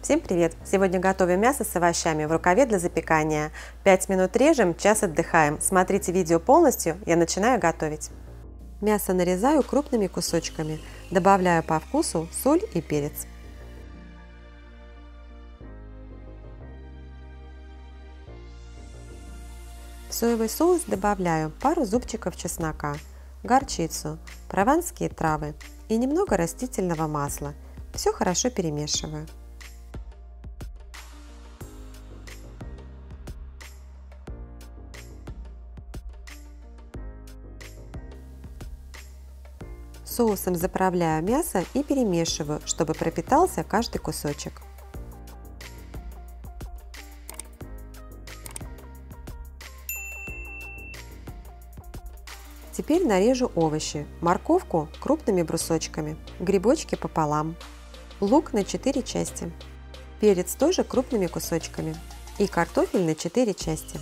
Всем привет! Сегодня готовим мясо с овощами в рукаве для запекания. 5 минут режем, час отдыхаем. Смотрите видео полностью, я начинаю готовить. Мясо нарезаю крупными кусочками. Добавляю по вкусу соль и перец. В соевый соус добавляю пару зубчиков чеснока, горчицу, прованские травы и немного растительного масла. Все хорошо перемешиваю. Соусом заправляю мясо и перемешиваю, чтобы пропитался каждый кусочек. Теперь нарежу овощи. Морковку крупными брусочками, грибочки пополам, лук на 4 части, перец тоже крупными кусочками и картофель на 4 части.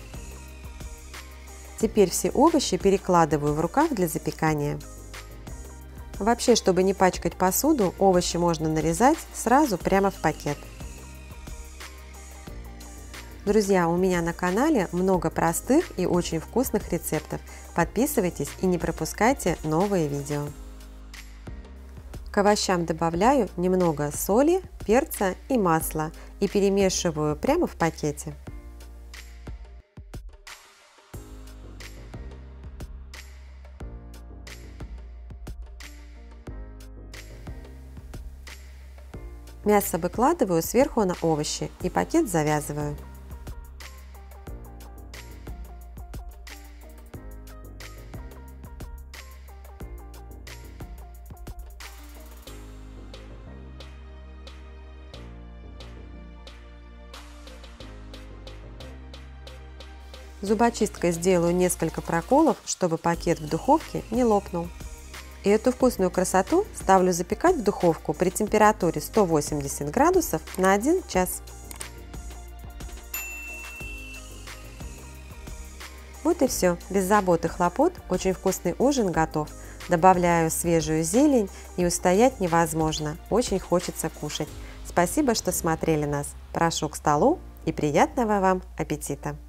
Теперь все овощи перекладываю в рукав для запекания. Вообще, чтобы не пачкать посуду, овощи можно нарезать сразу прямо в пакет. Друзья, у меня на канале много простых и очень вкусных рецептов. Подписывайтесь и не пропускайте новые видео. К овощам добавляю немного соли, перца и масла и перемешиваю прямо в пакете. Мясо выкладываю сверху на овощи и пакет завязываю. Зубочисткой сделаю несколько проколов, чтобы пакет в духовке не лопнул. И эту вкусную красоту ставлю запекать в духовку при температуре 180 градусов на 1 час. Вот и все, без забот и хлопот очень вкусный ужин готов. Добавляю свежую зелень и устоять невозможно, очень хочется кушать. Спасибо, что смотрели нас. Прошу к столу и приятного вам аппетита!